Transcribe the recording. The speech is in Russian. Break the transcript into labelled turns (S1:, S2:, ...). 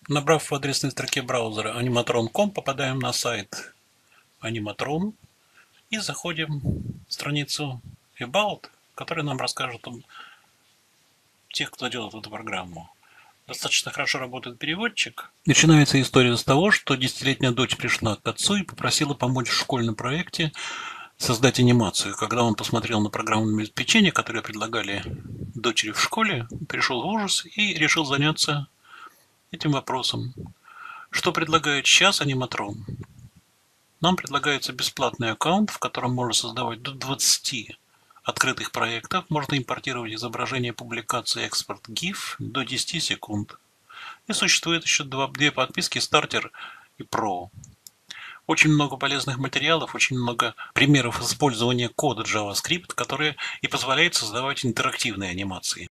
S1: Набрав в адресной строке браузера animatron.com, попадаем на сайт Animatron и заходим в страницу About, которая нам расскажет о тех, кто делает эту программу. Достаточно хорошо работает переводчик. Начинается история с того, что десятилетняя дочь пришла к отцу и попросила помочь в школьном проекте создать анимацию. Когда он посмотрел на программное обеспечение, которое предлагали дочери в школе, пришел в ужас и решил заняться этим вопросом. Что предлагает сейчас Аниматрон? Нам предлагается бесплатный аккаунт, в котором можно создавать до 20 открытых проектов, можно импортировать изображение публикации экспорт GIF до 10 секунд. И существует еще две подписки Starter и Pro. Очень много полезных материалов, очень много примеров использования кода JavaScript, которые и позволяют создавать интерактивные анимации.